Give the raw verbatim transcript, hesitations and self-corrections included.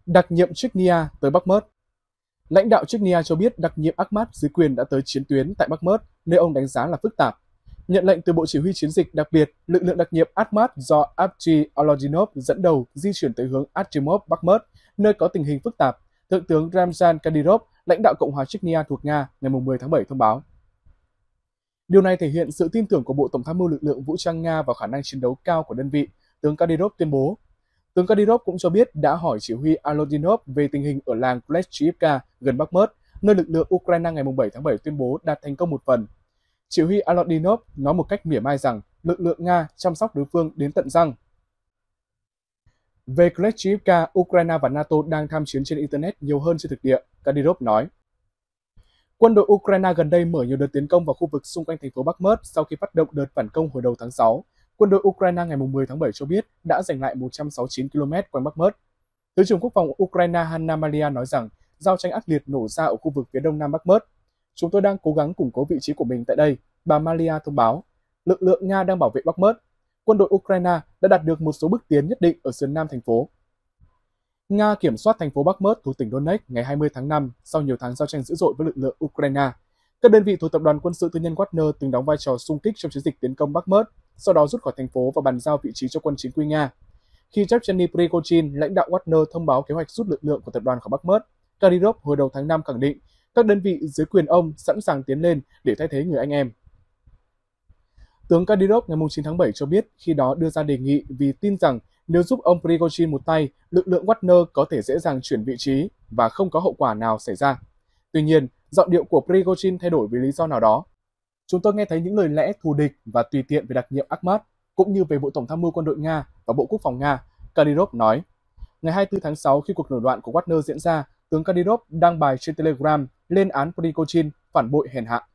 Đặc nhiệm Chechnya tới Bakhmut. Lãnh đạo Chechnya cho biết đặc nhiệm Ahmad dưới quyền đã tới chiến tuyến tại Bakhmut, nơi ông đánh giá là phức tạp. Nhận lệnh từ Bộ Chỉ huy Chiến dịch đặc biệt, lực lượng đặc nhiệm Ahmad do Avchi Alodinov dẫn đầu di chuyển tới hướng Artemov, Bakhmut, nơi có tình hình phức tạp. Thượng tướng Ramzan Kadyrov, lãnh đạo Cộng hòa Chechnya thuộc Nga, ngày mười tháng bảy thông báo. Điều này thể hiện sự tin tưởng của Bộ Tổng tham mưu lực lượng vũ trang Nga vào khả năng chiến đấu cao của đơn vị, tướng Kadyrov tuyên bố. Tướng Kadyrov cũng cho biết đã hỏi chỉ huy Alodinov về tình hình ở làng Kleshchivka gần Bakhmut, nơi lực lượng Ukraine ngày bảy tháng bảy tuyên bố đạt thành công một phần. Chỉ huy Alodinov nói một cách mỉa mai rằng lực lượng Nga chăm sóc đối phương đến tận răng. Về Kleshchivka, Ukraine và NATO đang tham chiến trên Internet nhiều hơn trên thực địa, Kadyrov nói. Quân đội Ukraine gần đây mở nhiều đợt tiến công vào khu vực xung quanh thành phố Bakhmut sau khi phát động đợt phản công hồi đầu tháng sáu. Quân đội Ukraine ngày mười tháng bảy cho biết đã giành lại một trăm sáu mươi chín ki lô mét quanh Bakhmut. Thứ trưởng Quốc phòng Ukraine Hanna Malia nói rằng giao tranh ác liệt nổ ra ở khu vực phía đông nam Bakhmut. Chúng tôi đang cố gắng củng cố vị trí của mình tại đây, bà Malia thông báo. Lực lượng Nga đang bảo vệ Bakhmut. Quân đội Ukraine đã đạt được một số bước tiến nhất định ở sườn nam thành phố. Nga kiểm soát thành phố Bakhmut thuộc tỉnh Donetsk ngày hai mươi tháng năm sau nhiều tháng giao tranh dữ dội với lực lượng Ukraine. Các đơn vị thuộc tập đoàn quân sự tư nhân Wagner từng đóng vai trò xung kích trong chiến dịch tiến công Bakhmut, sau đó rút khỏi thành phố và bàn giao vị trí cho quân chính quy Nga. Khi Yevgeny Prigozhin, lãnh đạo Wagner thông báo kế hoạch rút lực lượng của tập đoàn khỏi Bakhmut, Kadyrov hồi đầu tháng năm khẳng định các đơn vị dưới quyền ông sẵn sàng tiến lên để thay thế người anh em. Tướng Kadyrov ngày chín tháng bảy cho biết khi đó đưa ra đề nghị vì tin rằng nếu giúp ông Prigozhin một tay, lực lượng Wagner có thể dễ dàng chuyển vị trí và không có hậu quả nào xảy ra. Tuy nhiên, giọng điệu của Prigozhin thay đổi vì lý do nào đó. Chúng tôi nghe thấy những lời lẽ thù địch và tùy tiện về đặc nhiệm Ahmad, cũng như về Bộ Tổng tham mưu quân đội Nga và Bộ Quốc phòng Nga, Kadyrov nói. Ngày hai mươi tư tháng sáu, khi cuộc nổi loạn của Wagner diễn ra, tướng Kadyrov đăng bài trên Telegram lên án Prigozhin phản bội hèn hạ.